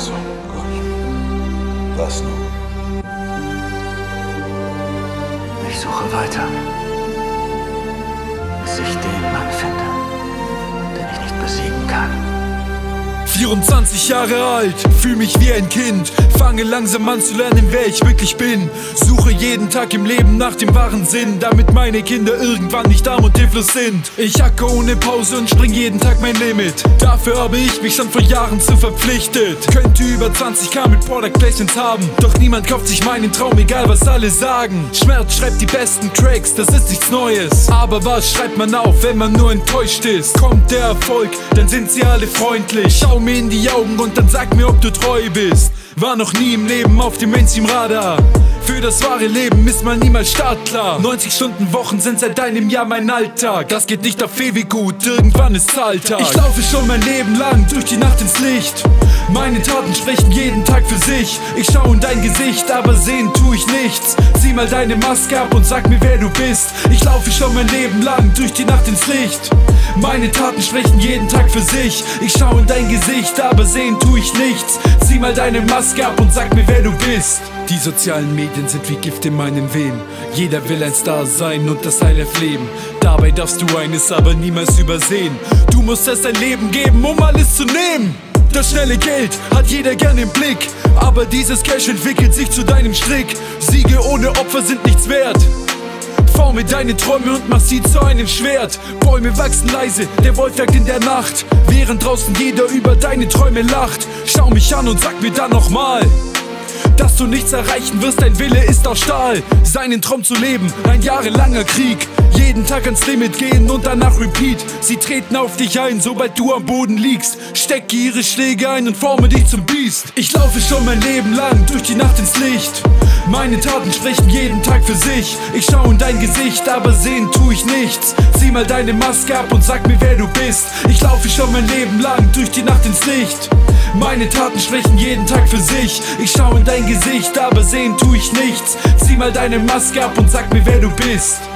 Also, gut. Was nun? Ich suche weiter, bis ich den Mann finde, den ich nicht besiegen kann. 24 Jahre alt, fühl mich wie ein Kind, fange langsam an zu lernen, wer ich wirklich bin. Suche jeden Tag im Leben nach dem wahren Sinn, damit meine Kinder irgendwann nicht arm und hilflos sind. Ich hacke ohne Pause und spring jeden Tag mein Limit. Dafür habe ich mich schon vor Jahren zu verpflichtet. Könnte über 20k mit Product Placements haben, doch niemand kauft sich meinen Traum, egal was alle sagen. Schmerz schreibt die besten Tracks, das ist nichts Neues. Aber was schreibt man auf, wenn man nur enttäuscht ist? Kommt der Erfolg, dann sind sie alle freundlich. Schau mir in die Augen und dann sag mir, ob du treu bist. War noch nie im Leben auf dem Mainstream-Radar. Für das wahre Leben ist man niemals startklar. 90-Stunden-Wochen sind seit einem Jahr mein Alltag. Das geht nicht auf ewig gut, irgendwann ist Zahltag. Ich laufe schon mein Leben lang durch die Nacht ins Licht. Meine Taten sprechen jeden Tag für sich. Ich schau in dein Gesicht, aber sehen tu ich nichts. Zieh mal deine Maske ab und sag mir, wer du bist. Ich laufe schon mein Leben lang durch die Nacht ins Licht. Meine Taten sprechen jeden Tag für sich. Ich schau in dein Gesicht, aber sehen tu ich nichts. Zieh mal deine Maske ab und sag mir, wer du bist. Die sozialen Medien sind wie Gift in meinen Venen. Jeder will ein Star sein und das Heil erleben. Dabei darfst du eines aber niemals übersehen: Du musst erst dein Leben geben, um alles zu nehmen. Das schnelle Geld hat jeder gern im Blick, aber dieses Cash entwickelt sich zu deinem Strick. Siege ohne Opfer sind nichts wert. Forme deine Träume und mach sie zu einem Schwert. Bäume wachsen leise, der Wolf jagt in der Nacht, während draußen jeder über deine Träume lacht. Schau mich an und sag mir dann nochmal, dass du nichts erreichen wirst, dein Wille ist aus Stahl. Seinen Traum zu leben, ein jahrelanger Krieg. Jeden Tag ans Limit gehen und danach repeat. Sie treten auf dich ein, sobald du am Boden liegst. Stecke ihre Schläge ein und forme dich zum Biest. Ich laufe schon mein Leben lang durch die Nacht ins Licht. Meine Taten sprechen jeden Tag für sich. Ich schau in dein Gesicht, aber sehen tu ich nichts. Zieh mal deine Maske ab und sag mir, wer du bist. Ich laufe schon mein Leben lang durch die Nacht ins Licht. Meine Taten sprechen jeden Tag für sich. Ich schau in dein Gesicht, aber sehen tu ich nichts. Zieh mal deine Maske ab und sag mir, wer du bist.